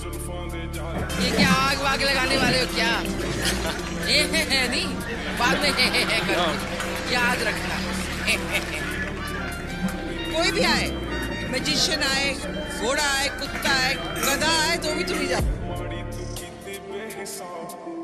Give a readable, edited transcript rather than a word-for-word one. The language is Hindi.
ये क्या आग वाग लगाने वाले हो क्या? ये है नहीं, बाद में है करके याद रखना। कोई भी आए, मैजिशियन आए, घोड़ा आए, कुत्ता आए, गधा आए, तो भी तुम नहीं जाओ।